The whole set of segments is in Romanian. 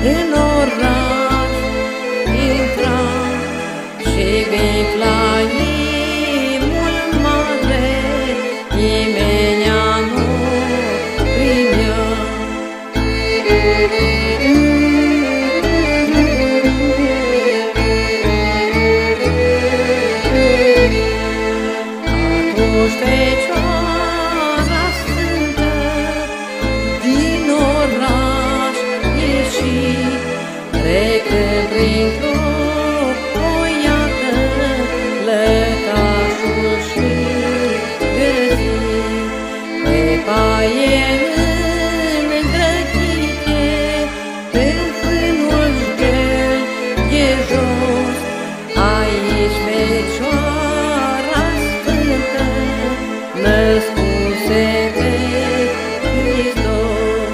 în oraș intra și Biflaimul mare imenia nu primea. Atunci Fecioara Sfântă din oraș ieși, trecând printr-o poiată, lăcașul și-l găsi. Pe paie îndrăgite, în fânul șghelge jos, aici Fecioara Sfântă născuse pe Hristos.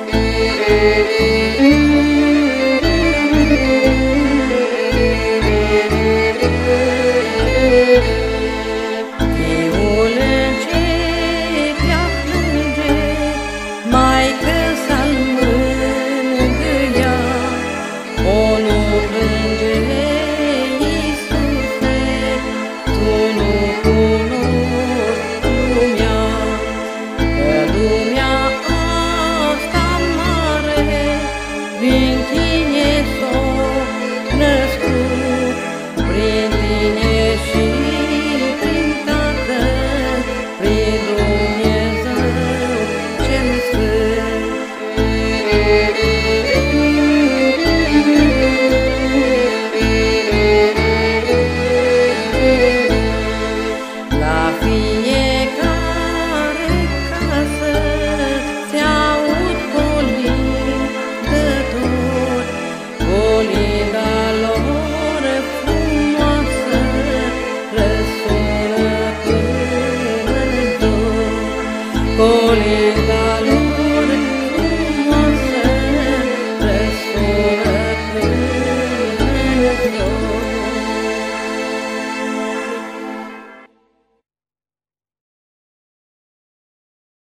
Fiul începea plânge, maică să-l mângâia. O, nu plânge, Iisuse, tu nu cunoști lumea, că lumea asta mare din tine s-o născut, prin tine și prin Tatăl, prin Dumnezeu cel Sfânt.